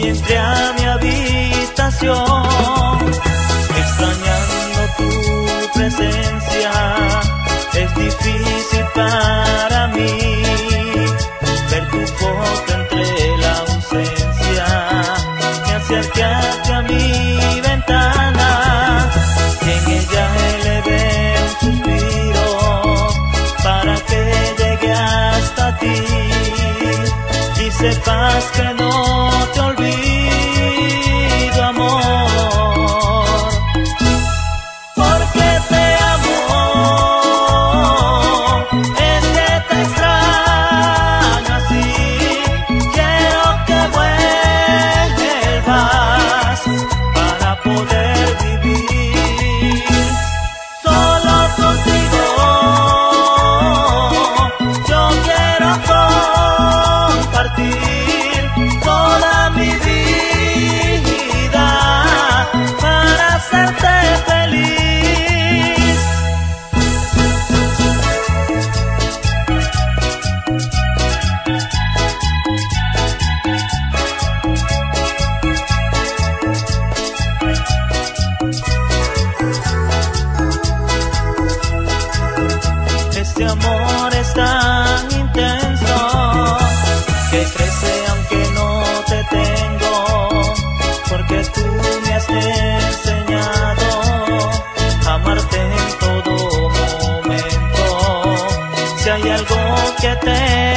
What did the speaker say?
entré a mi habitación, extrañando tu presencia. Es difícil para mí ver tu foto entre la ausencia. Me acerqué hacia mi ventana y en ella elevé un suspiro para que llegue hasta ti y sepas que no te olvido, amor, porque te amo. Es que te extraño así, quiero que vuelvas para poder vivir solo contigo. Yo quiero compartir toda mi vida para hacerte feliz. Este amor es tan intenso que crece aunque no te tengo, porque tú me has enseñado a amarte en todo momento. Si hay algo que te